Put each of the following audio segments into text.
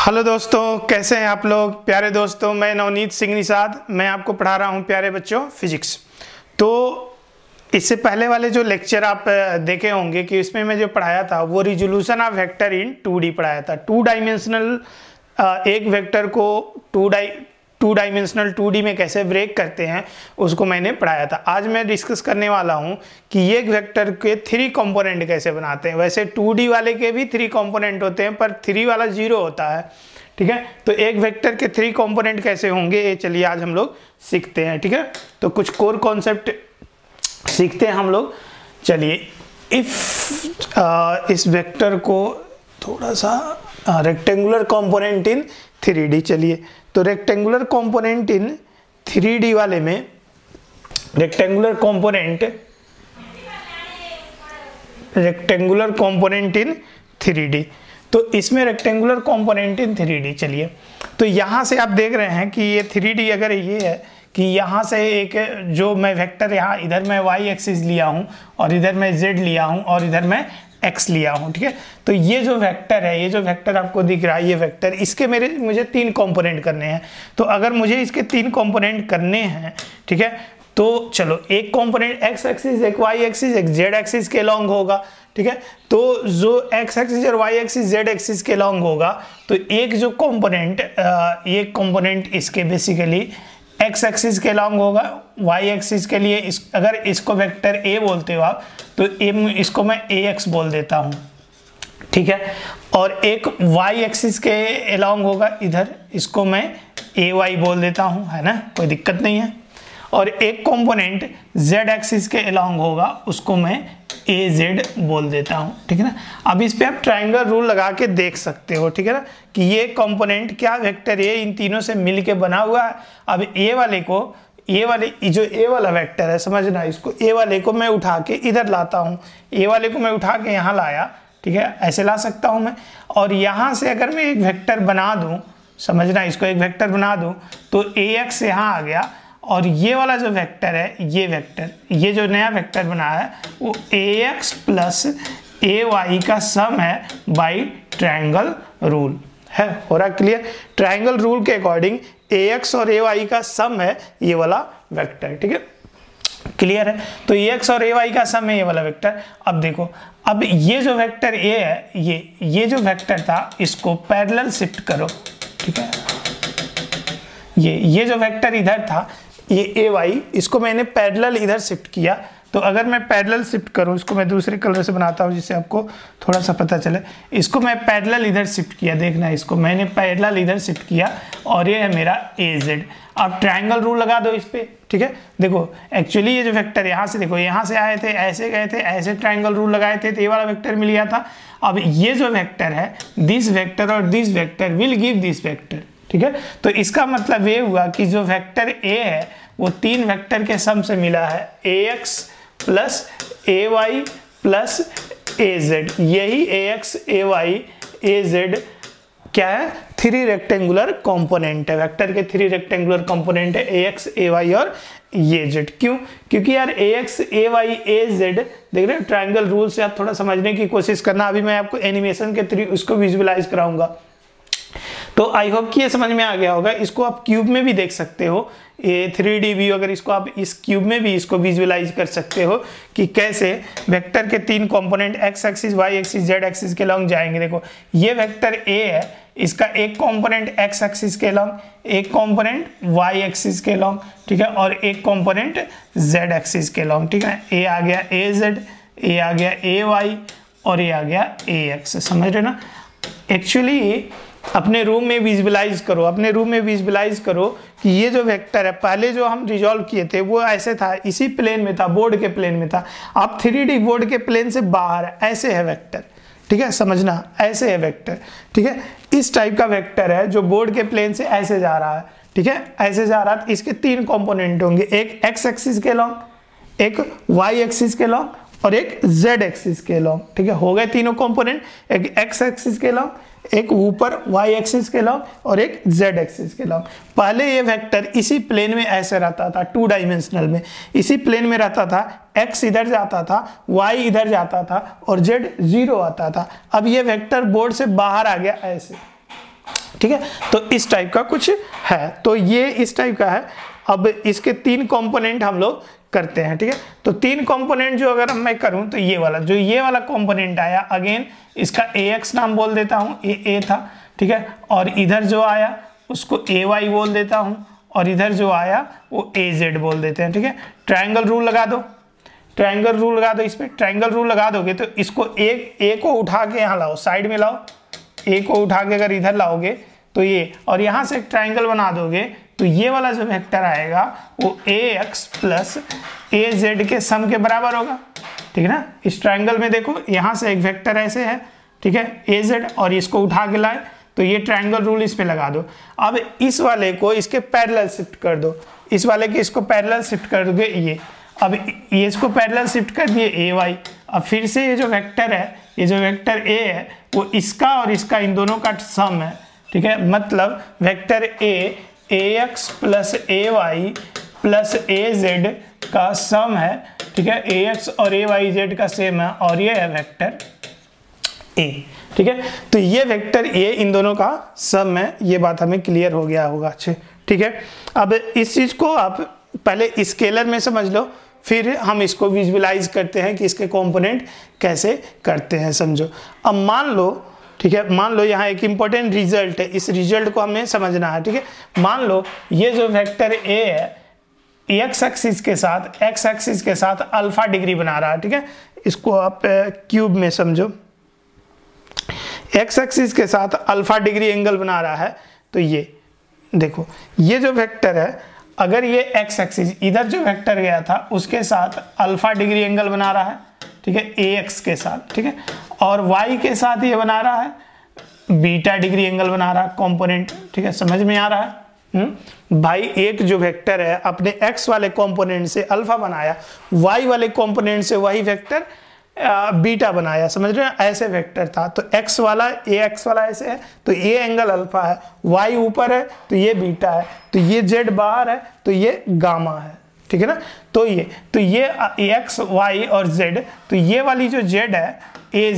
Hello दोस्तों, कैसे हैं आप लोग। प्यारे दोस्तों, मैं नवनीत सिंह निषाद, मैं आपको पढ़ा रहा हूं प्यारे बच्चों फिजिक्स। तो इससे पहले वाले जो लेक्चर आप देखे होंगे कि इसमें मैं जो पढ़ाया था वो resolution of vector in 2D पढ़ाया था। टू डायमेंशनल एक वेक्टर को टू डायमेंशनल 2D में कैसे ब्रेक करते हैं उसको मैंने पढ़ाया था। आज मैं डिस्कस करने वाला हूं कि एक वेक्टर के 3 कंपोनेंट कैसे बनाते हैं। वैसे 2D वाले के भी 3 कंपोनेंट होते हैं, पर 3 वाला 0 होता है। ठीक है, तो एक वेक्टर के 3 कंपोनेंट कैसे होंगे ये चलिए आज हम लोग सीखते हैं। ठीक है, तो कुछ कोर कॉन्सेप्ट सीखते हैं हम लोग। चलिए, इस वेक्टर को थोड़ा सा रेक्टेंगुलर कंपोनेंट इन 3D, चलिए तो रेक्टेंगुलर कंपोनेंट इन 3D वाले में रेक्टेंगुलर कंपोनेंट इन 3D, तो इसमें रेक्टेंगुलर कंपोनेंट इन 3D। चलिए, तो यहाँ से आप देख रहे हैं कि ये 3D अगर ये है कि यहाँ से एक जो मैं वेक्टर यहाँ इधर मैं y एक्सिस लिया हूँ और इधर मैं z लिया हूँ और इधर मैं x लिया हूँ। ठीक है, तो ये जो वेक्टर है, ये जो वेक्टर आपको दिख रहा है, ये वेक्टर इसके मुझे 3 कंपोनेंट करने हैं। तो अगर मुझे इसके 3 कंपोनेंट करने हैं, ठीक है, तो चलो एक कंपोनेंट x एक्सिस, एक y एक्सिस, एक z एक्सिस के लॉन्ग होगा। ठीक है, तो जो x एक्सिस और y एक्सिस z एक्सिस के लॉन्ग होगा, तो एक जो कंपोनेंट ये कंपोनेंट इसके बेसिकली x एक्सिस के लॉन्ग होगा। y एक्सिस के लिए अगर इसको वेक्टर a बोलते हो आप, तो इसको मैं ax बोल देता हूँ। ठीक है, और एक y एक्सिस के अलॉन्ग होगा इधर, इसको मैं ay बोल देता हूँ, है ना, कोई दिक्कत नहीं है। और एक कंपोनेंट z एक्सिस के अलॉन्ग होगा, उसको मैं az बोल देता हूँ। ठीक है ना, अब इस पे आप ट्रायंगल रूल लगा के देख सकते हो। ठीक है ना, कि ये कंपोनेंट क्या वेक्टर a इन तीनों से मिलके बना हुआ है। अब a वाले जो a वाला वेक्टर है, समझना, इसको a वाले को मैं उठा के इधर लाता हूँ, a वाले को मैं उठा के यहाँ लाया। ठीक है, ऐसे ला सकता हूँ मैं। और यहाँ से अगर मैं एक वेक्टर बना दूँ, समझना, इसको एक वेक्टर बना दूँ, तो ax यहाँ आ गया। और ये वाला जो वेक्टर है, ये वेक्टर, ये जो नया वेक्टर बना है, वो ax प्लस ay का सम है बाई ट्रायंगल रूल है। हो रहा क्लियर? ट्रायंगल रूल के अकॉर्डिंग ax और ay का सम है ये वाला वेक्टर। ठीक है, क्लियर है? तो ax और ay का सम है ये वाला वेक्टर। अब देखो, अब ये जो वेक्टर a है, ये जो वेक्टर था, इसको पैरेलल शिफ्ट करो। ठीक है, ये जो वेक्टर इधर था, ये ay, इसको मैंने पैरेलल इधर शिफ्ट किया। तो अगर मैं पैरेलल शिफ्ट करूं, इसको मैं दूसरे कलर से बनाता हूं जिससे आपको थोड़ा सा पता चले। इसको मैं पैरेलल इधर शिफ्ट किया, देखना, इसको मैंने पैरेलल इधर शिफ्ट किया और ये है मेरा az। अब ट्रायंगल रूल लगा दो इस पे। ठीक है, देखो एक्चुअली ये जो वेक्टर यहाँ से, देखो यहाँ से आए थे, ऐसे गए थे, ऐसे ट्रायंगल रूल लगाए थे, तो ये वाला वेक्टर मिल गया था। अब ये जो वेक्टर है, दिस वेक्टर और this vector will give this vector. ठीक है, तो इसका मतलब ये हुआ कि जो वेक्टर a है वो 3 वेक्टर के सम से मिला है, ax plus ay plus az। यही ax ay az क्या है? 3 रेक्टेंगुलर कंपोनेंट है। वेक्टर के 3 रेक्टेंगुलर कंपोनेंट है, ax ay और az। क्यों? क्योंकि यार ax ay az, देख रहे हो, ट्रायंगल रूल से आप थोड़ा समझने की कोशिश करना। अभी मैं आपको एनिमेशन के थ्रू उसको विजुअलाइज कराऊंगा। तो आई होप कि ये समझ में आ गया होगा। इसको आप क्यूब में भी देख सकते हो, ये 3D व्यू, अगर इसको आप इस क्यूब में भी इसको विजुअलाइज कर सकते हो कि कैसे वेक्टर के 3 component x axis, y axis, z axis के लॉन्ग जाएंगे। देखो, ये वेक्टर a है, इसका एक कंपोनेंट x एक्सिस के लॉन्ग, एक कंपोनेंट y एक्सिस के लॉन्ग, ठीक है, और एक कंपोनेंट z एक्सिस के लॉन्ग। ठीक है, a आ गया az, a आ गया ay और a आ गया ax। समझ रहे ना? एक्चुअली अपने रूम में विजुअलाइज करो, अपने रूम में विजुअलाइज करो कि ये जो वेक्टर है, पहले जो हम रिजॉल्व किए थे वो ऐसे था, इसी प्लेन में था, बोर्ड के प्लेन में था। अब 3D बोर्ड के प्लेन से बाहर है, ऐसे है वेक्टर। ठीक है, समझना, ऐसे है वेक्टर। ठीक है, इस टाइप का वेक्टर है जो बोर्ड के प्लेन से ऐसे जा रहा है। ठीक है, ऐसे जा रहा है। इसके 3 कंपोनेंट होंगे, एक x एक्सिस के लॉन्ग, एक y एक्सिस के लॉन्ग और एक z एक्सिस के लॉन्ग। ठीक है, हो गए तीनों कंपोनेंट, एक x एक्सिस के लॉन्ग, एक ऊपर y एक्सिस के लॉन्ग और एक z एक्सिस के लॉन्ग। पहले ये वेक्टर इसी प्लेन में ऐसे रहता था, 2 डायमेंशनल में इसी प्लेन में रहता था। x इधर जाता था, y इधर जाता था और z 0 आता था। अब ये वेक्टर बोर्ड से बाहर आ गया ऐसे। ठीक है। तो इस टाइप का कुछ है, तो ये इस टाइप का है। अब इसके 3 कंपोनेंट हम लोग करते हैं, ठीक है। तो 3 कंपोनेंट जो अगर मैं करूं तो ये वाला कंपोनेंट आया, अगेन इसका ax नाम बोल देता हूं, ए था, ठीक है। और इधर जो आया उसको ay बोल देता हूं, और इधर जो आया वो az बोल देते हैं, ठीक है। ट्रायंगल रूल लगा दो, ट्रायंगल रूल लगा दो। इस पे ट्रायंगल रूल लगा दोगे तो इसको ए को उठा के यहाँ लाओ, साइड में लाओ, ए को उठा के अगर इधर लाओगे तो ये, और यहाँ से एक ट्रायंगल बना दोगे तो ये वाला जो वेक्टर आएगा वो ax प्लस az के सम के बराबर होगा, ठीक है ना। इस ट्रायंगल में देखो यहाँ से एक वेक्टर ऐसे है, ठीक है, az, और इसको उठा के लाए तो ये ट्रायंगल रूल इस पे लगा दो। अब इस वाले को इसके पैरेलल शिफ्ट कर दो, इस वाले के इसको पैरेलल शिफ्ट कर दोगे ये, अब ये इसको पैरेलल शिफ्ट कर दिए ay। अब फिर से ये जो वेक्टर है, ये जो वेक्टर a है वो इसका और इसका इन दोनों का सम है, ठीक है। मतलब vector a ax plus ay plus az का सम है, ठीक है। ax और ayz का सेम है, और ये है वेक्टर a, ठीक है। तो ये वेक्टर a इन दोनों का सम है, ये बात हमें क्लियर हो गया होगा अच्छे, ठीक है। अब इस चीज को आप पहले स्केलर में समझ लो, फिर हम इसको विजुअलाइज करते हैं कि इसके कंपोनेंट कैसे करते हैं, समझो। अब मान लो, ठीक है, मान लो यहाँ एक इंपॉर्टेंट रिजल्ट है, इस रिजल्ट को हमें समझना है, ठीक है। मान लो ये जो वेक्टर a है x एक्सिस के साथ अल्फा डिग्री बना रहा है, ठीक है। इसको आप क्यूब में समझो, x एक्सिस के साथ अल्फा डिग्री एंगल बना रहा है। तो ये देखो, ये जो वेक्टर है, अगर ये x एक्सिस इधर जो वेक्टर गया था उसके साथ अल्फा डिग्री एंगल बना रहा है, ठीक है, ax के साथ, ठीक है, और y के साथ ये बना रहा है बीटा डिग्री एंगल बना रहा है कंपोनेंट, ठीक है, समझ में आ रहा है। भाई एक जो वेक्टर है अपने x वाले कंपोनेंट से अल्फा बनाया, y वाले कंपोनेंट से वही वेक्टर बीटा बनाया, समझ रहे हैं, ऐसे वेक्टर था। तो x वाला ऐसे है तो ये एंगल अल्फा है, y ऊपर है तो ये बीटा है, तो ये z बाहर है तो ये गामा है, ठीक है ना। तो ये x y और z, तो ये वाली जो z है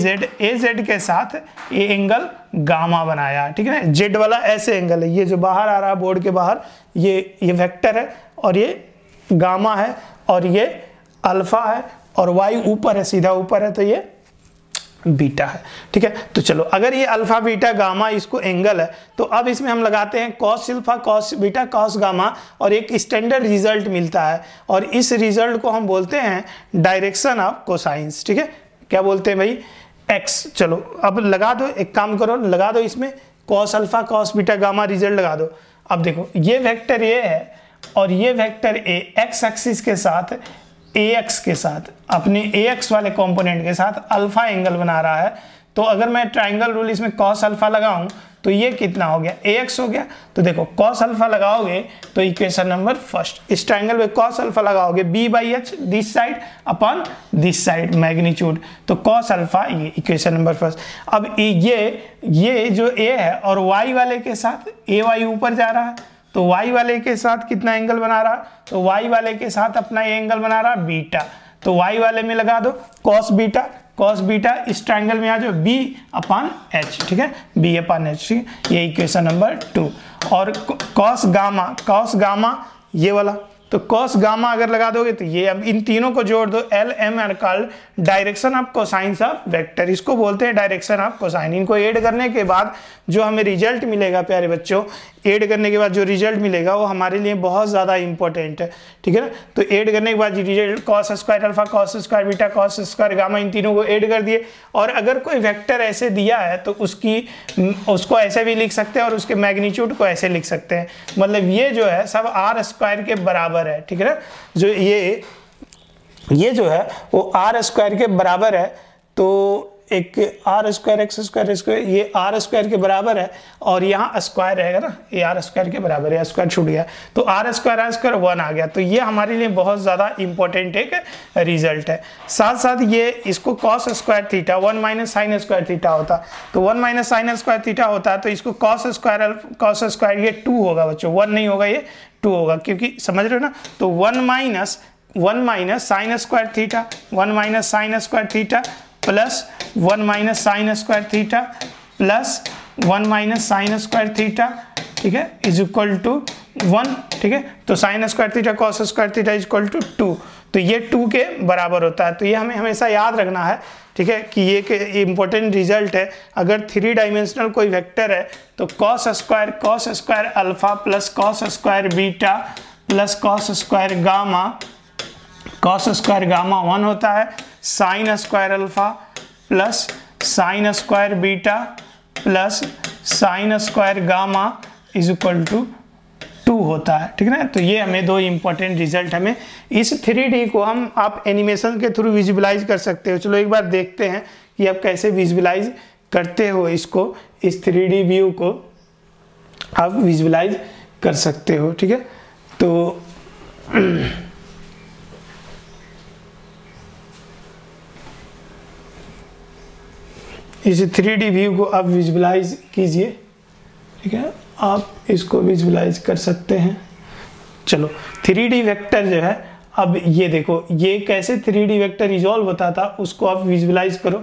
az के साथ ये एंगल गामा बनाया, ठीक है ना। z वाला ऐसे एंगल है, ये जो बाहर आ रहा है बोर्ड के बाहर, ये वेक्टर है और ये गामा है और ये अल्फा है, और y ऊपर है, सीधा ऊपर है, तो ये बीटा है, ठीक है। तो चलो, अगर ये अल्फा बीटा गामा इसको एंगल है, तो अब इसमें हम लगाते हैं cos alpha cos beta cos gamma, और एक स्टैंडर्ड रिजल्ट मिलता है, और इस रिजल्ट को हम बोलते हैं डायरेक्शन ऑफ कोसाइंस, ठीक है। क्या बोलते हैं भाई, x। चलो अब लगा दो, एक काम करो, लगा दो इसमें cos alpha cos beta gamma result लगा दो। अब देखो ये वेक्टर a है और ये वेक्टर a x एक्सिस के साथ ax के साथ अपने ax वाले कंपोनेंट के साथ अल्फा एंगल बना रहा है। तो अगर मैं ट्रायंगल रूल इसमें cos अल्फा लगाऊं तो ये कितना हो गया, ax हो गया। तो देखो cos अल्फा लगाओगे तो इक्वेशन नंबर फर्स्ट, इस ट्रायंगल में cos अल्फा लगाओगे b/h this side upon this side magnitude, तो cos अल्फा ये इक्वेशन नंबर फर्स्ट। अब ये जो a है और y वाले के साथ ay ऊपर जा रहा है, तो y वाले के साथ कितना एंगल बना रहा, तो y वाले के साथ अपना ये एंगल बना रहा बीटा, तो y वाले में लगा दो cos बीटा इस ट्रायंगल में आ जाओ b/h, ठीक है, b/h, ठीक है, ये इक्वेशन नंबर 2। और cos गामा ये वाला, तो cos गामा अगर लगा दोगे तो ये, अब इन तीनों को जोड़ दो, LM are called direction of cosines of vector, इसको बोलते हैं डायरेक्शन ऑफ कोसाइन। इनको ऐड करने के बाद जो हमें रिजल्ट मिलेगा प्यारे बच्चों, ऐड करने के बाद जो रिजल्ट मिलेगा वो हमारे लिए बहुत ज़्यादा इंपॉर्टेंट है, ठीक है ना। तो ऐड करने के बाद result cos square alpha cos square beta cos square gamma, इन तीनों को ऐड कर दिए। और अगर कोई वेक्टर ऐसे दिया है तो उसको ऐसे भी लिख सकते हैं और उसके मैग्नीट्यूड को ऐसे लिख सकते हैं, मतलब ये जो है सब r स्क्वायर के बराबर है, ठीक है ना। जो ये जो है वो r स्क्वायर के बराबर है, तो एक आर स्क्वायर एक्स स्क्वायर ये आर स्क्वायर के बराबर है, और यहाँ स्क्वायर रहेगा ना, ये आर स्क्वायर के बराबर है, स्क्वायर छूट गया तो आर स्क्वायर 1 आ गया। तो ये हमारे लिए बहुत ज़्यादा इंपॉर्टेंट एक रिजल्ट है। साथ साथ ये इसको cos square theta 1 minus sine square theta होता, तो 1 माइनस साइन स्क्वायर थीटा होता है, तो इसको cos स्क्वायर ये 2 होगा बच्चों, 1 नहीं होगा, ये 2 होगा, क्योंकि समझ रहे हो ना। तो 1 minus sine square theta 1 minus sine square theta plus 1 minus sine square theta plus 1 minus sine square theta, ठीक है, इज इक्वल टू 1, ठीक है। तो sine square theta cos square theta is equal to 2, तो ये 2 के बराबर होता है। तो ये हमें हमेशा याद रखना है, ठीक है, कि ये इंपॉर्टेंट रिजल्ट है। अगर 3 डायमेंशनल कोई वेक्टर है तो cos square alpha plus cos square beta plus cos square gamma 1 होता है, sine square alpha plus sine square beta plus sine square gamma is equal to 2 होता है, ठीक है ना। तो ये हमें 2 इंपॉर्टेंट रिजल्ट हमें इस 3D को हम आप एनिमेशन के थ्रू विजुअलाइज कर सकते हो। चलो एक बार देखते हैं कि आप कैसे विजुअलाइज करते हो इसको, इस 3D व्यू को आप विजुअलाइज कर सकते हो, ठीक है। तो इस 3D व्यू को आप विजुअलाइज कीजिए, ठीक है, आप इसको विजुअलाइज कर सकते हैं। चलो 3D वेक्टर जो है, अब ये देखो ये कैसे 3D वेक्टर रिजॉल्व होता था उसको आप विजुअलाइज करो।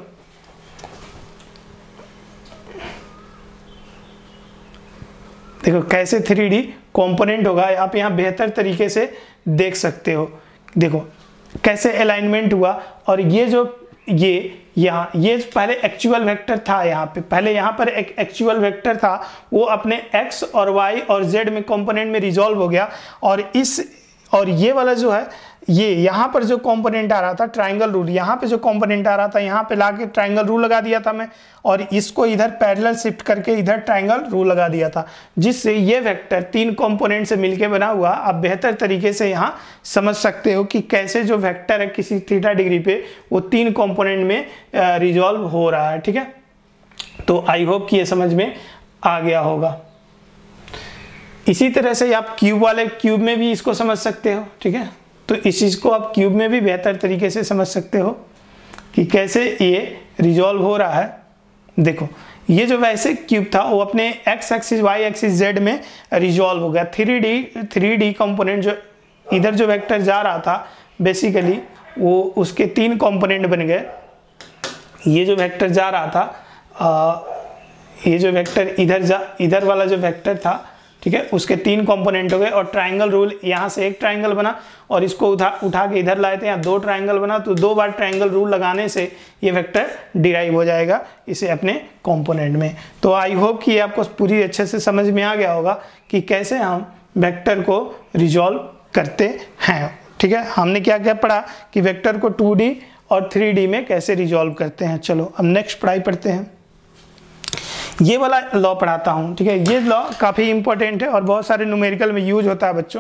देखो कैसे 3D कंपोनेंट होगा, आप यहाँ बेहतर तरीके से देख सकते हो। देखो कैसे अलाइनमेंट हुआ, और ये जो यहाँ ये पहले एक्चुअल वेक्टर था, यहाँ पे पहले यहाँ पर एक एक्चुअल वेक्टर था, वो अपने x और y और z में कंपोनेंट में रिजॉल्व हो गया। और ये वाला जो है, ये यहाँ पर जो कंपोनेंट आ रहा था ट्रायंगल रूल, यहाँ पे जो कंपोनेंट आ रहा था यहाँ पे लाके ट्रायंगल रूल लगा दिया था मैं, और इसको इधर पैरेलल शिफ्ट करके इधर ट्रायंगल रूल लगा दिया था, जिससे ये वेक्टर 3 कंपोनेंट से मिलके बना हुआ। आप बेहतर तरीके से यहाँ समझ सकते हो कि कैसे जो वेक्टर है किसी थीटा डिग्री पे वो 3 कंपोनेंट में रिजॉल्व हो रहा है, ठीक है। तो आई होप कि ये समझ में आ गया होगा। इसी तरह से आप क्यूब वाले क्यूब में भी इसको समझ सकते हो, ठीक है। तो इस चीज़ को आप क्यूब में भी बेहतर तरीके से समझ सकते हो कि कैसे ये रिजॉल्व हो रहा है। देखो ये जो वैसे क्यूब था वो अपने x axis y axis z में रिजॉल्व हो गया। 3D कंपोनेंट जो इधर जो वेक्टर जा रहा था बेसिकली वो उसके 3 कंपोनेंट बन गए। ये जो वेक्टर जा रहा था ये जो वेक्टर इधर वाला जो वेक्टर था, ठीक है, उसके 3 कंपोनेंट हो गए। और ट्रायंगल रूल, यहाँ से एक ट्रायंगल बना और इसको उठा के इधर लाए थे, यहाँ 2 ट्रायंगल बना, तो 2 बार ट्रायंगल रूल लगाने से ये वेक्टर डिराइव हो जाएगा इसे अपने कंपोनेंट में। तो आई होप कि ये आपको पूरी अच्छे से समझ में आ गया होगा कि कैसे हम वेक्टर को रिजॉल्व करते हैं, ठीक है। हमने क्या क्या पढ़ा कि वेक्टर को 2D और 3D में कैसे रिजॉल्व करते हैं। चलो अब नेक्स्ट पढ़ाई पढ़ते हैं। ये वाला लॉ पढ़ाता हूं, ठीक है। ये लॉ काफी इंपॉर्टेंट है और बहुत सारे न्यूमेरिकल में यूज होता है बच्चों।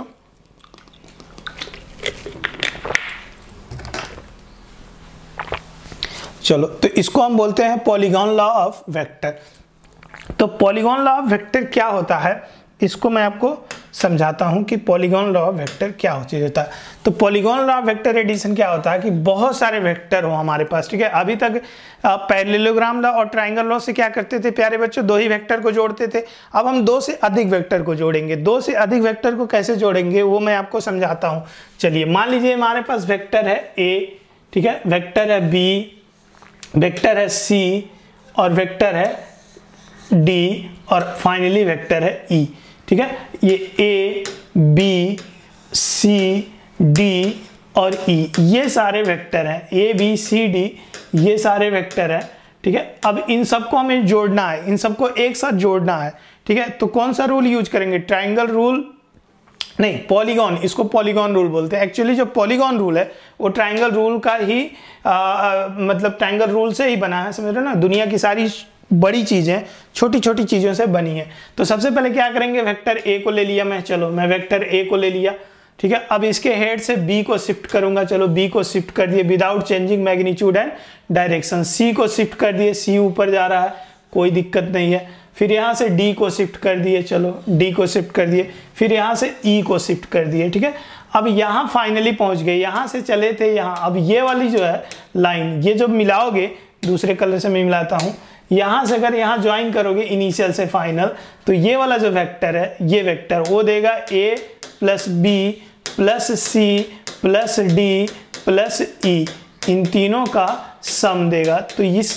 चलो तो इसको हम बोलते हैं पॉलीगॉन लॉ ऑफ वेक्टर। तो पॉलीगॉन लॉ ऑफ वेक्टर क्या होता है इसको मैं आपको समझाता हूं कि पॉलीगॉन लॉ ऑफ वेक्टर क्या होता है। तो polygon law of vector addition क्या होता है कि बहुत सारे वेक्टर हो हमारे पास, ठीक है। अभी तक पैरेललोग्राम लॉ और ट्रायंगल लॉ से क्या करते थे प्यारे बच्चों, 2 ही वेक्टर को जोड़ते थे। अब हम 2 से अधिक वेक्टर को जोड़ेंगे। 2 से अधिक वेक्टर को कैसे जोड़ेंगे वो मैं आपको समझाता हूं। चलिए मान लीजिए हमारे पास वेक्टर है A, ठीक है, वेक्टर है B, वेक्टर है C और वेक्टर है D और फाइनली वेक्टर है E, ठीक है। ये A, B, C, D और E ये सारे वेक्टर हैं। A, B, C, D ये सारे वेक्टर हैं, ठीक है। अब इन सबको हमें जोड़ना है, इन सबको एक साथ जोड़ना है, ठीक है। तो कौन सा रूल यूज करेंगे, ट्रायंगल रूल नहीं, पॉलीगॉन, इसको पॉलीगॉन रूल बोलते हैं। एक्चुअली जो पॉलीगॉन रूल है वो ट्रायंगल रूल का ही मतलब ट्रायंगल रूल से ही बना है, समझ रहे हो ना। दुनिया की सारी बड़ी चीजें छोटी छोटी चीजों से बनी है। तो सबसे पहले क्या करेंगे, वेक्टर A को ले लिया मैं, चलो मैं वेक्टर A को ले लिया, ठीक है। अब इसके हेड से B को शिफ्ट करूंगा, चलो B को शिफ्ट कर दिए without changing magnitude and direction. C को शिफ्ट कर दिए, C ऊपर जा रहा है, कोई दिक्कत नहीं है। फिर यहाँ से D को शिफ्ट कर दिए, चलो D को शिफ्ट कर दिए। फिर यहाँ से E को शिफ्ट कर दिए, ठीक है। अब यहाँ फाइनली पहुंच गए, यहाँ से चले थे यहाँ। अब ये वाली जो है लाइन, ये जो मिलाओगे, दूसरे कलर से मैं मिलाता हूँ, यहाँ से अगर यहाँ ज्वाइन करोगे इनिशियल से फाइनल, तो ये वाला जो वेक्टर है, ये वेक्टर वो देगा A plus B plus C plus D plus E, इन तीनों का सम देगा। तो इस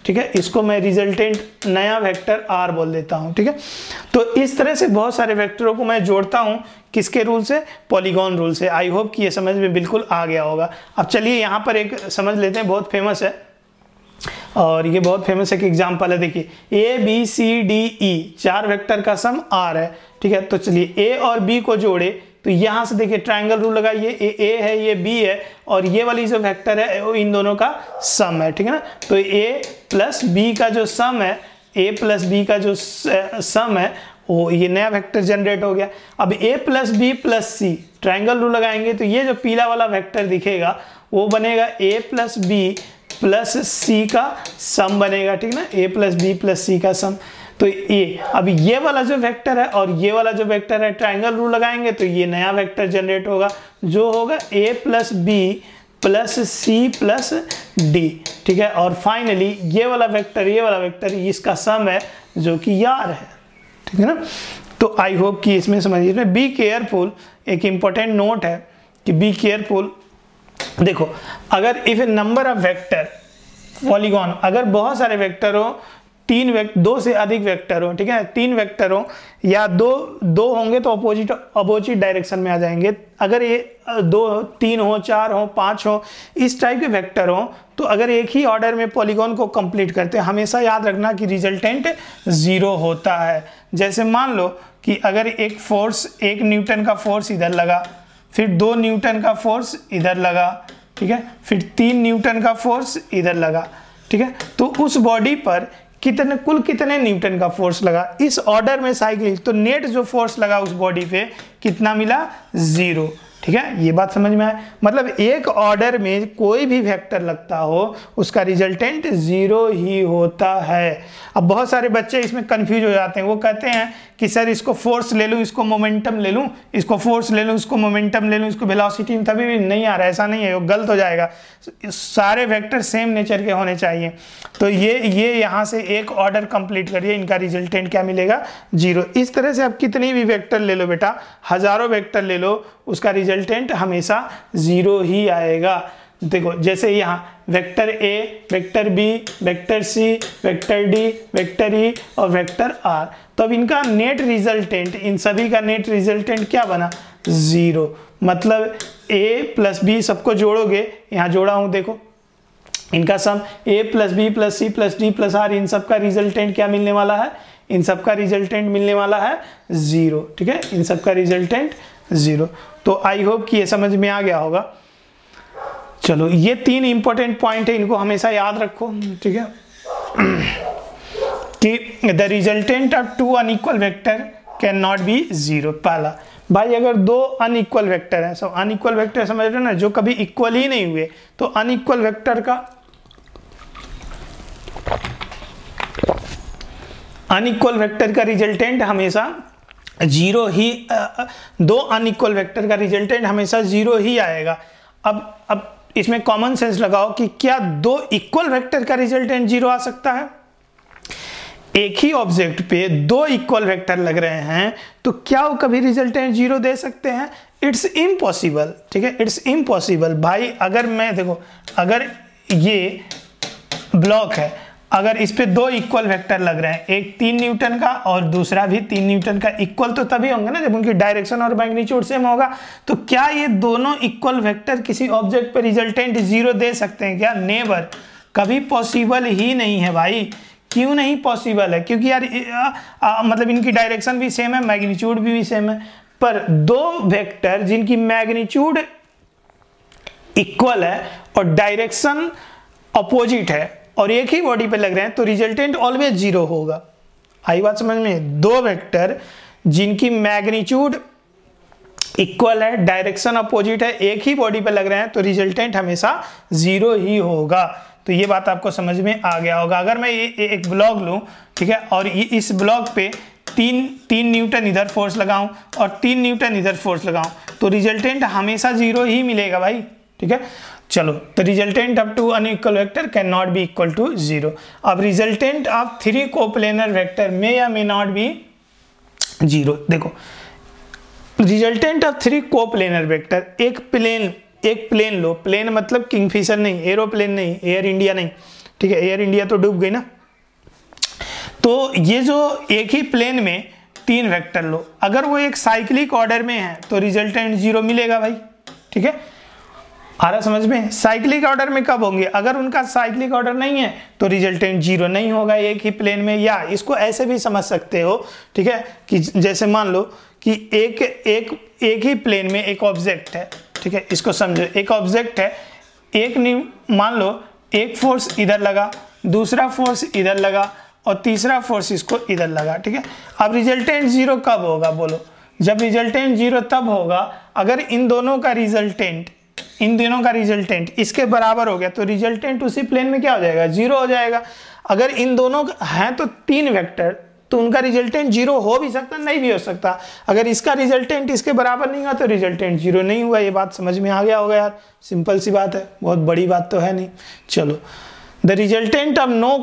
ठीक है, इसको मैं रिजल्टेंट नया वेक्टर R बोल देता हूं। ठीक है, तो इस तरह से बहुत सारे वेक्टरों को मैं जोड़ता हूं, किसके रूल से? पॉलीगॉन रूल से। आई होप कि ये समझ में बिल्कुल आ गया होगा। अब चलिए यहाँ पर एक समझ लेते हैं, बहुत फेमस है, और ये बहुत फेमस एक एग्जाम्पल है। देखिए ABCDE 4 वेक्टर का सम R है। ठीक है, तो चलिए A और B को जोड़े, तो यहां से देखिए ट्रायंगल रूल लगाइए, ये A है, ये B है, और ये वाली जो वेक्टर है वो इन दोनों का सम है। ठीक है ना, तो A प्लस B का जो सम है, A प्लस B का जो सम है, वो ये नया वेक्टर जनरेट हो गया। अब A plus B plus C triangle rule लगाएंगे तो ये जो पीला वाला वेक्टर दिखेगा वो बनेगा A plus B plus C का सम बनेगा। ठीक ना, A plus B plus C का सम। तो ये अब ये वाला जो वेक्टर है और ये वाला जो वेक्टर है ट्रायंगल रूल लगाएंगे तो ये नया वेक्टर जनरेट होगा, जो होगा A plus B plus C plus D। ठीक है, और फाइनली ये वाला वेक्टर इसका सम है जो कि R है। ठीक है ना, तो आई होप कि इसमें समझिए। इसमें बी केयरफुल, एक इंपॉर्टेंट नोट है कि बी केयरफुल। देखो, अगर if a number of vector polygon, अगर बहुत सारे वेक्टर हो, दो से अधिक वेक्टर हो, ठीक है, 3 वेक्टर हो या दो होंगे तो अपोजिट डायरेक्शन में आ जाएंगे। अगर ये 2 3 हो, 4 हो, 5 हो, इस टाइप के वेक्टर हो, तो अगर एक ही ऑर्डर में पॉलीगॉन को कंप्लीट करते हैं, हमेशा याद रखना कि रिजल्टेंट 0 होता है। जैसे मान लो कि अगर एक न्यूटन का फोर्स इधर लगा, फिर 2 न्यूटन का फोर्स इधर लगा, ठीक है, फिर 3 न्यूटन का फोर्स इधर लगा। ठीक है, तो उस बॉडी पर कुल कितने न्यूटन का फोर्स लगा इस ऑर्डर में साइकिल, तो नेट जो फोर्स लगा उस बॉडी पे कितना मिला? 0। ठीक है, ये बात समझ में आए? मतलब एक ऑर्डर में कोई भी वेक्टर लगता हो उसका रिजल्टेंट 0 ही होता है। अब बहुत सारे बच्चे इसमें कंफ्यूज हो जाते हैं, वो कहते हैं कि सर इसको फोर्स ले लूँ, इसको मोमेंटम ले लूँ, इसको फोर्स ले लूँ, इसको मोमेंटम ले लूँ, इसको वेलोसिटी में, तभी भी नहीं आ रहा है। ऐसा नहीं है, वो गलत हो जाएगा। सारे वेक्टर सेम नेचर के होने चाहिए। तो ये यहाँ से एक ऑर्डर कंप्लीट करिए, इनका रिजल्टेंट क्या मिलेगा? 0। इस तरह से आप कितनी भी वेक्टर ले लो बेटा, हजारों वेक्टर ले लो, उसका रिजल्टेंट हमेशा 0 ही आएगा। देखो जैसे यहाँ vector A, vector B, vector C, vector D, vector E और वेक्टर R, तो अब इनका नेट रिजल्टेंट, इन सभी का नेट रिजल्टेंट क्या बना? 0। मतलब A प्लस B सबको जोड़ोगे, यहाँ जोड़ा हूँ देखो, इनका sum A plus B plus C plus D plus R, इन सब का रिजल्टेंट क्या मिलने वाला है? इन सब का रिजल्टेंट मिलने वाला है 0। ठीक है, इन सब का रिजल्टेंट 0। तो आई होप कि ये समझ में आ गया होगा। चलो, ये 3 इंपॉर्टेंट पॉइंट है, इनको हमेशा याद रखो। ठीक है, कि the resultant of 2 unequal vector can not be 0। पहला, भाई अगर 2 अनइक्वल वेक्टर हैं, सब अनइक्वल वेक्टर समझ रहे हो ना, जो कभी इक्वल ही नहीं हुए, तो अनइक्वल वेक्टर का रिजल्टेंट हमेशा 0 ही, 2 अनइक्वल वेक्टर का रिजल्टेंट हमेशा 0 ही आएगा। अब इसमें कॉमन सेंस लगाओ कि क्या 2 इक्वल वेक्टर का रिजल्टेंट 0 आ सकता है? एक ही ऑब्जेक्ट पे 2 इक्वल वेक्टर लग रहे हैं, तो क्या वो कभी रिजल्टेंट 0 दे सकते हैं? It's impossible. ठीक है, इट्स इम्पॉसिबल। भाई अगर मैं देखो, अगर ये ब्लॉक है, अगर इस पे 2 इक्वल वेक्टर लग रहे हैं, एक 3 न्यूटन का और दूसरा भी 3 न्यूटन का, इक्वल तो तभी होंगे ना जब उनकी डायरेक्शन और मैग्नीट्यूड सेम होगा। तो क्या ये दोनों इक्वल वेक्टर किसी ऑब्जेक्ट पे रिजल्टेंट 0 दे सकते हैं क्या? नेवर, कभी पॉसिबल ही नहीं है भाई। क्यों नहीं पॉसिबल है? क्योंकि यार मतलब इनकी डायरेक्शन भी सेम है, मैग्नीट्यूड भी सेम है, पर 2 वेक्टर जिनकी मैग्नीट्यूड इक्वल है और डायरेक्शन अपोजिट है और एक ही बॉडी पे लग रहे हैं, तो रिजल्टेंट ऑलवेज 0 होगा। आई बात समझ में? 2 वेक्टर जिनकी मैग्नीट्यूड इक्वल है, डायरेक्शन अपोजिट है, एक ही बॉडी पे लग रहे हैं, तो रिजल्टेंट हमेशा 0 ही होगा। तो ये बात आपको समझ में आ गया होगा। अगर मैं ये एक ब्लॉक लूँ, ठीक है, और इस ब्लॉक पे 3 न्यूटन इधर फोर्स लगाऊं और 3 न्यूटन इधर फोर्स लगाऊं, तो रिजल्टेंट हमेशा 0 ही मिलेगा भाई। ठीक है, चलो, तो resultant of 2 unequal vector can not be equal to 0। अब resultant of 3 coplanar vector may या मे नॉट बी 0। देखो, रिजल्टेंट ऑफ 3 कोप्लेनर वेक्टर, एक प्लेन लो, प्लेन मतलब किंगफिशर नहीं, एरोप्लेन नहीं, एयर इंडिया नहीं, ठीक है, एयर इंडिया तो डूब गई ना। तो ये जो एक ही प्लेन में 3 वेक्टर लो, अगर वो एक साइक्लिक ऑर्डर में है तो रिजल्टेंट 0 मिलेगा भाई, ठीक है, आ रहा समझ में। साइक्लिक ऑर्डर में कब होंगे, अगर उनका साइक्लिक ऑर्डर नहीं है तो रिजल्टेंट 0 नहीं होगा एक ही प्लेन में। या इसको ऐसे भी समझ सकते हो, ठीक है, कि जैसे मान लो कि एक ही प्लेन में एक ऑब्जेक्ट है, ठीक है, इसको समझो, एक ऑब्जेक्ट है, मान लो एक फोर्स इधर लगा, दूसरा फोर्स इधर लगा और तीसरा फोर्स इसको इधर लगा, ठीक है। अब रिजल्टेंट 0 कब होगा बोलो, जब रिजल्टेंट 0 तब होगा अगर इन दोनों का रिजल्टेंट इसके बराबर हो गया, तो रिजल्टेंट उसी प्लेन में क्या हो जाएगा, 0 हो जाएगा। अगर इन दोनों हैं तो 3 वेक्टर, तो उनका रिजल्टेंट 0 हो भी सकता, नहीं भी हो सकता। अगर इसका रिजल्टेंट इसके बराबर नहीं हुआ तो रिजल्टेंट 0 नहीं हुआ। ये बात समझ में आ गया होगा यार, सिंपल सी बात है, बहुत बड़ी बात तो है नहीं। चलो, the resultant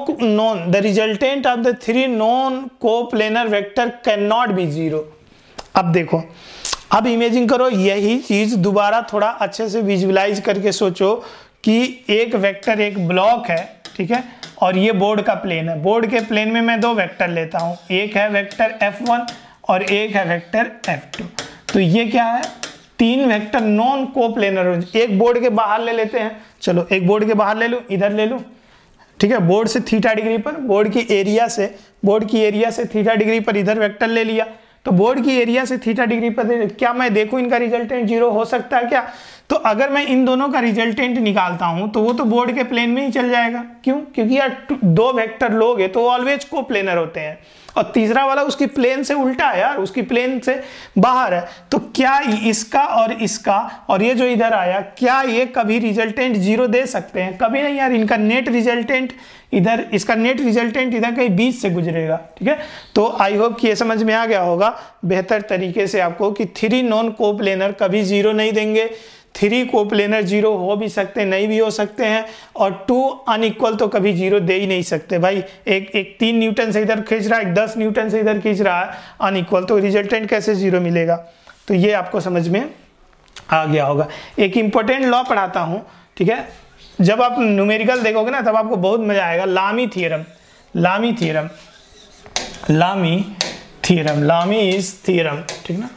of the 3 non coplanar vector can not be 0। अब देखो, अब इमेजिन करो यही चीज दोबारा थोड़ा अच्छे से विजुअलाइज करके सोचो कि एक वेक्टर एक ब्लॉक है, ठीक है, और ये बोर्ड का प्लेन है। बोर्ड के प्लेन में मैं 2 वेक्टर लेता हूं, एक है वेक्टर F1 और एक है वेक्टर F2। तो ये क्या है, 3 वेक्टर नॉन कोप्लेनर। एक बोर्ड के बाहर ले लेते हैं, चलो एक बोर्ड के बाहर ले लूं, इधर ले लूं, ठीक है, बोर्ड से थीटा डिग्री पर, बोर्ड की एरिया से थीटा डिग्री पर इधर वेक्टर ले लिया। तो बोर्ड की एरिया से थीटा डिग्री पर क्या मैं देखूं इनका रिजल्टेंट 0 हो सकता है क्या? तो अगर मैं इन दोनों का रिजल्टेंट निकालता हूं तो वो तो बोर्ड के प्लेन में ही चल जाएगा। क्यों? क्योंकि यार 2 वेक्टर लोगे तो ऑलवेज कोप्लेनर होते हैं, और तीसरा वाला उसकी प्लेन से उल्टा है यार, उसकी प्लेन से बाहर है। तो क्या इसका और ये जो इधर आया, क्या ये कभी रिजल्टेंट 0 दे सकते हैं? कभी नहीं यार, इनका नेट रिजल्टेंट इधर, इसका नेट रिजल्टेंट इधर कहीं बीच से गुजरेगा, ठीक है। तो आई होप कि ये समझ में आ गया होगा बेहतर तरीके से आपको कि 3 नॉन कोप्लेनर कभी 0 नहीं देंगे। 3 कोप्लेनर 0 हो भी सकते, नहीं भी हो सकते हैं, और 2 अनइक्वल तो कभी 0 दे ही नहीं सकते भाई। एक 3 न्यूटन से इधर खींच रहा है, एक 10 न्यूटन से इधर खींच रहा है, अनइक्वल, तो रिजल्टेंट कैसे 0 मिलेगा? तो ये आपको समझ में आ गया होगा। एक इंपॉर्टेंट लॉ पढ़ाता हूँ, ठीक है, जब आप न्यूमेरिकल देखोगे ना तब आपको बहुत मजा आएगा। लामी थ्योरम, ठीक ना।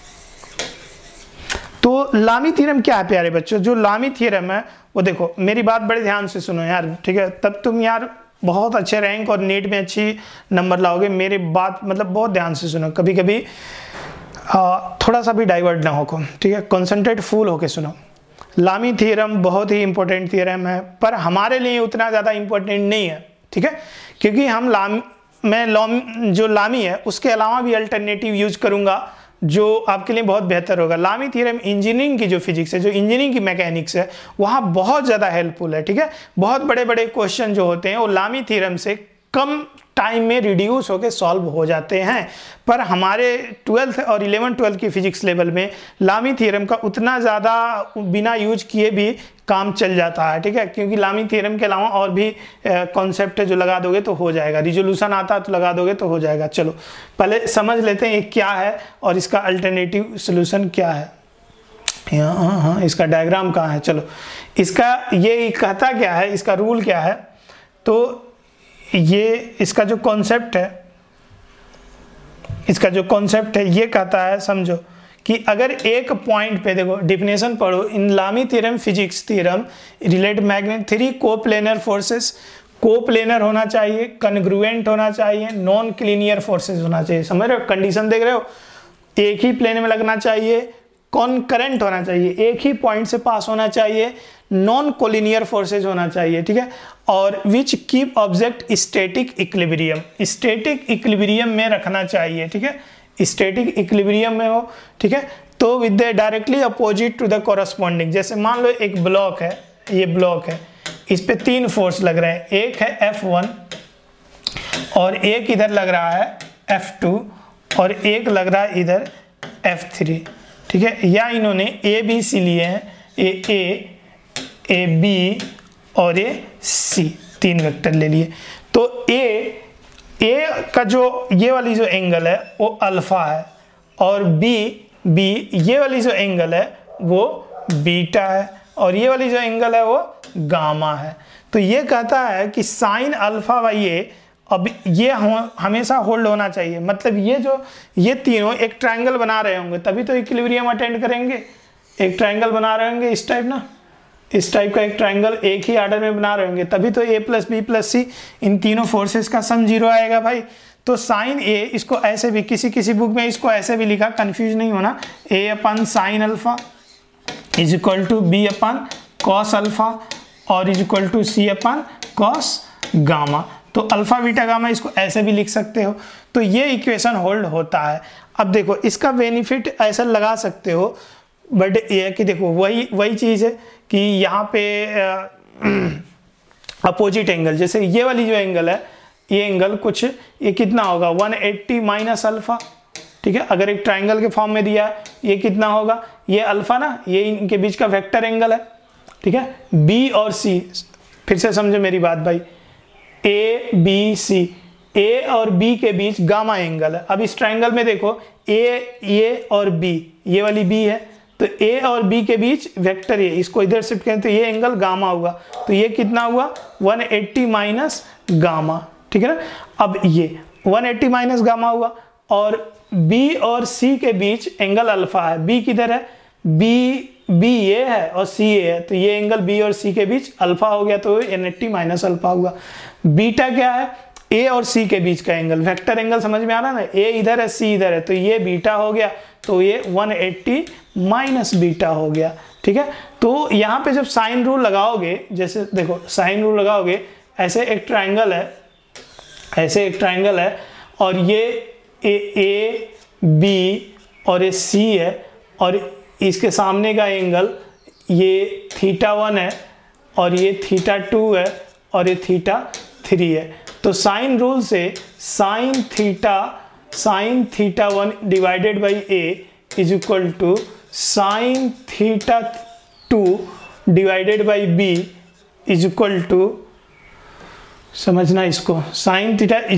तो लामी थ्योरम क्या है प्यारे बच्चों? जो लामी थ्योरम है वो देखो, मेरी बात बड़े ध्यान से सुनो यार, ठीक है, तब तुम यार बहुत अच्छे रैंक और नीट में अच्छी नंबर लाओगे। मेरी बात मतलब बहुत ध्यान से सुनो, कभी कभी थोड़ा सा भी डाइवर्ट ना हो, ठीक है, कॉन्सेंट्रेट फुल होके सुनो। लामी थ्योरम बहुत ही इंपॉर्टेंट थ्योरम है, पर हमारे लिए उतना ज़्यादा इंपॉर्टेंट नहीं है, ठीक है, क्योंकि हम जो लामी है उसके अलावा भी अल्टरनेटिव यूज करूंगा जो आपके लिए बहुत बेहतर होगा। लामी थ्योरम इंजीनियरिंग की जो फिजिक्स है, जो इंजीनियरिंग की मैकेनिक्स है, वहाँ बहुत ज़्यादा हेल्पफुल है, ठीक है। बहुत बड़े बड़े क्वेश्चन जो होते हैं वो लामी थ्योरम से कम टाइम में रिड्यूस होकर सॉल्व हो जाते हैं। पर हमारे 12th और 11th-12th की फिजिक्स लेवल में लामी थ्योरम का उतना ज़्यादा बिना यूज किए भी काम चल जाता है, ठीक है, क्योंकि लामी थ्योरम के अलावा और भी कॉन्सेप्ट है जो लगा दोगे तो हो जाएगा। रिजोल्यूशन आता है तो लगा दोगे तो हो जाएगा। चलो पहले समझ लेते हैं ये क्या है और इसका अल्टरनेटिव सोल्यूशन क्या है। हाँ, इसका डायग्राम कहाँ है? चलो, इसका ये कहता क्या है, इसका रूल क्या है? तो ये इसका जो कॉन्सेप्ट है, ये कहता है, समझो कि अगर एक पॉइंट पे, देखो डिफिनेशन पढ़ो, in Lami theorem physics theorem relate magnet 3 coplanar forces, coplanar होना चाहिए, कन्ग्रुएंट होना चाहिए, नॉन क्लिनियर फोर्सेस होना चाहिए। समझ रहे हो? कंडीशन देख रहे हो? एक ही प्लेन में लगना चाहिए, कॉन्करेंट होना चाहिए, एक ही पॉइंट से पास होना चाहिए, नॉन कोलिनियर फोर्सेज होना चाहिए, ठीक है, और which keep object static equilibrium में रखना चाहिए, ठीक है, स्टैटिक इक्विलिब्रियम में हो, ठीक है। तो with the directly opposite to the corresponding, जैसे मान लो एक ब्लॉक है, ये ब्लॉक है, इस पे 3 फोर्स लग रहे हैं, एक है F1 और एक इधर लग रहा है F2 और एक लग रहा है इधर F3, ठीक है, या इन्होंने ABC लिए हैं, ए बी और ए सी, 3 वेक्टर ले लिए। तो ए का जो ये वाली जो एंगल है वो अल्फा है, और बी ये वाली जो एंगल है वो बीटा है, और ये वाली जो एंगल है वो गामा है। तो ये कहता है कि साइन अल्फा बाई ए, अब ये हमेशा होल्ड होना चाहिए, मतलब ये तीनों एक ट्रायंगल बना रहे होंगे तभी तो इक्विलिब्रियम अटेंड करेंगे। एक ट्रायंगल बना रहे होंगे इस टाइप ना, इस टाइप का एक ट्रायंगल एक ही आर्डर में बना रहे होंगे तभी तो a plus B plus C इन तीनों फोर्सेस का सम 0 आएगा भाई। तो साइन ए, इसको ऐसे भी किसी बुक में इसको ऐसे भी लिखा, कंफ्यूज नहीं होना, a upon sine alpha is equal to B upon cos alpha और is equal to C upon cos gamma. तो अल्फा बीटा गामा इसको ऐसे भी लिख सकते हो। तो ये इक्वेशन होल्ड होता है। अब देखो इसका बेनिफिट ऐसा लगा सकते हो, बट ये है कि देखो वही चीज़ है कि यहाँ पे अपोजिट एंगल, जैसे ये वाली जो एंगल है, ये एंगल कुछ ये कितना होगा 180 माइनस अल्फा, ठीक है। अगर एक ट्रायंगल के फॉर्म में दिया है, ये कितना होगा, ये अल्फा ना, ये इनके बीच का वेक्टर एंगल है, ठीक है। बी और सी, फिर से समझो मेरी बात भाई, ए बी सी, ए और बी के बीच गामा एंगल है। अब इस ट्रायंगल में देखो ए और बी, ये वाली बी है, तो ए और बी के बीच वेक्टर है, इसको इधर शिफ्ट करें तो ये एंगल गामा हुआ, तो ये कितना हुआ 180 माइनस गामा, ठीक है ना। अब ये 180 माइनस गामा हुआ और बी और सी के बीच एंगल अल्फा है। बी किधर है, बी ये है और सी ये है, तो ये एंगल बी और सी के बीच अल्फा हो गया, तो 180 माइनस अल्फा हुआ। बीटा क्या है, ए और सी के बीच का एंगल, वेक्टर एंगल समझ में आ रहा है ना, ए इधर है सी इधर है, तो ये बीटा हो गया, तो ये 180 माइनस बीटा हो गया, ठीक है। तो यहाँ पे जब साइन रूल लगाओगे, जैसे देखो साइन रूल लगाओगे, ऐसे एक ट्रायंगल है, और ये ए बी और ये सी है, और इसके सामने का एंगल ये θ1 है और ये θ2 है और ये θ3 है। तो साइन रूल से sine θ1 divided by A is equal to sine θ2 divided by B is equal to, समझना इसको, sine theta is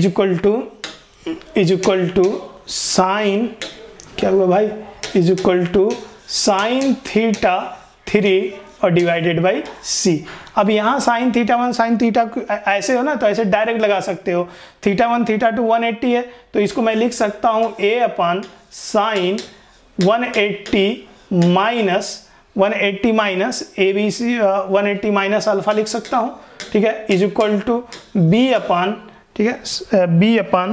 equal to sine, क्या हुआ भाई, इज इक्वल टू साइन θ3 और डिवाइडेड बाई सी। अब यहाँ साइन θ1 साइन θ ऐसे हो ना, तो ऐसे डायरेक्ट लगा सकते हो, θ1 θ2 180 है, तो इसको मैं लिख सकता हूँ a upon sine 180 minus A B C 180 minus alpha लिख सकता हूँ, ठीक है, is equal to B upon, ठीक है, B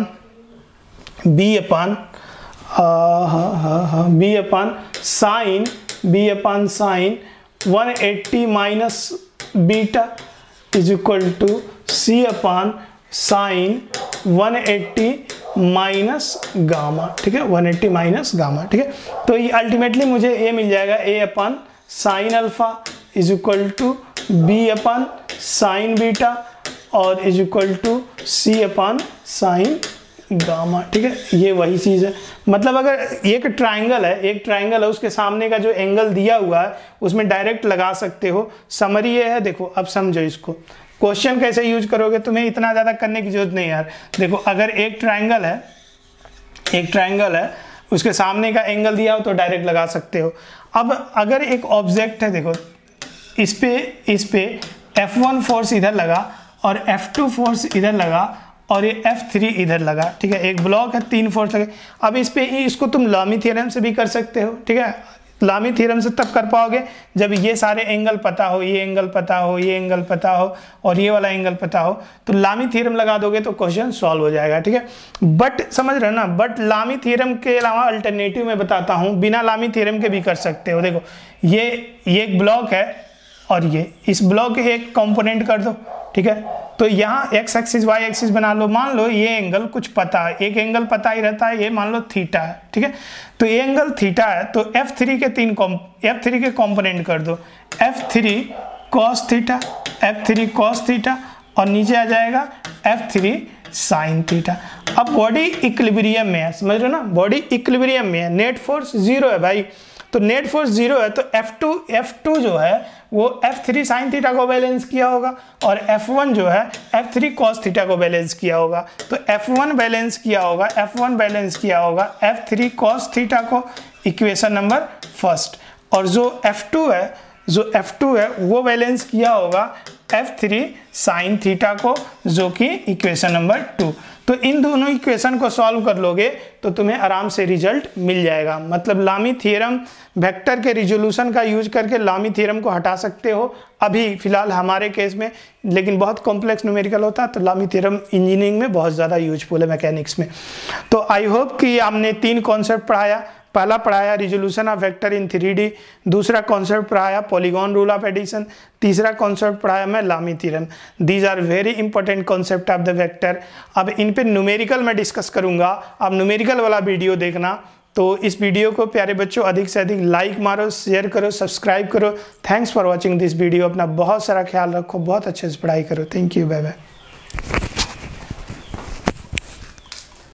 upon sine 180 minus beta is equal to C upon sine 180 minus gamma, ठीक है, 180 माइनस गामा, ठीक है। तो ये अल्टीमेटली मुझे ये मिल जाएगा a upon sine alpha is equal to B upon sine beta और is equal to C upon sine gamma, ठीक है। ये वही चीज़ है, मतलब अगर एक ट्रायंगल है उसके सामने का जो एंगल दिया हुआ है उसमें डायरेक्ट लगा सकते हो। समरी ये है, देखो अब समझो इसको, क्वेश्चन कैसे यूज करोगे, तुम्हें इतना ज़्यादा करने की जरूरत नहीं यार। देखो अगर एक ट्रायंगल है उसके सामने का एंगल दिया हो तो डायरेक्ट लगा सकते हो। अब अगर एक ऑब्जेक्ट है, देखो इस पे F1 फोर्स इधर लगा और F2 फोर्स इधर लगा और ये F3 इधर लगा, ठीक है, एक ब्लॉक है, 3 फोर्स लगे। अब इसको तुम लामी थ्योरम से भी कर सकते हो, ठीक है। लामी थ्योरम से तब कर पाओगे जब ये सारे एंगल पता हो, ये एंगल पता हो, ये एंगल पता हो और ये वाला एंगल पता हो, तो लामी थ्योरम लगा दोगे तो क्वेश्चन सॉल्व हो जाएगा, ठीक है। बट समझ रहे हो ना, बट लामी थ्योरम के अलावा अल्टरनेटिव में बताता हूँ, बिना लामी थ्योरम के भी कर सकते हो। देखो ये एक ब्लॉक है और ये इस ब्लॉक के एक कंपोनेंट कर दो, ठीक है। तो यहाँ x एक्सिस y एक्सिस बना लो, मान लो ये एंगल कुछ पता है, एक एंगल पता ही रहता है, ये मान लो थीटा है, ठीक है। तो ये एंगल थीटा है, तो F3 के F3 के कंपोनेंट कर दो, F3 cos थीटा और नीचे आ जाएगा F3 sin थीटा। अब बॉडी इक्विलिब्रियम में है, समझ रहे हो ना, बॉडी इक्विलिब्रियम में है, नेट फोर्स 0 है भाई, तो नेट फोर्स 0 है, तो F2 जो है वो F3 sin थीटा को बैलेंस किया होगा और F1 जो है F3 cos थीटा को बैलेंस किया होगा। तो F1 बैलेंस किया होगा F3 cos थीटा को, इक्वेशन नंबर 1, और जो F2 है वो बैलेंस किया होगा f3 साइन थीटा को, जो कि इक्वेशन नंबर 2। तो इन दोनों इक्वेशन को सॉल्व कर लोगे तो तुम्हें आराम से रिजल्ट मिल जाएगा। मतलब लामी थ्योरम वेक्टर के रिजोल्यूशन का यूज करके लामी थ्योरम को हटा सकते हो अभी फिलहाल हमारे केस में, लेकिन बहुत कॉम्प्लेक्स न्यूमेरिकल होता है तो लामी थ्योरम इंजीनियरिंग में बहुत ज़्यादा यूजफुल है, मैकेनिक्स में। तो आई होप कि हमने 3 कॉन्सेप्ट पढ़ाया। पहला पढ़ाया resolution of vector in 3D, दूसरा कॉन्सेप्ट पढ़ाया पॉलीगॉन रूल ऑफ एडिशन, तीसरा कॉन्सेप्ट पढ़ाया मैं Lami theorem. These are very important concept of the vector. अब इन पे न्यूमेरिकल मैं डिस्कस करूंगा, अब न्यूमेरिकल वाला वीडियो देखना। तो इस वीडियो को प्यारे बच्चों अधिक से अधिक लाइक मारो, शेयर करो, सब्सक्राइब करो। Thanks for watching this video. अपना बहुत सारा ख्याल रखो, बहुत अच्छे से पढ़ाई करो। Thank you, bye bye.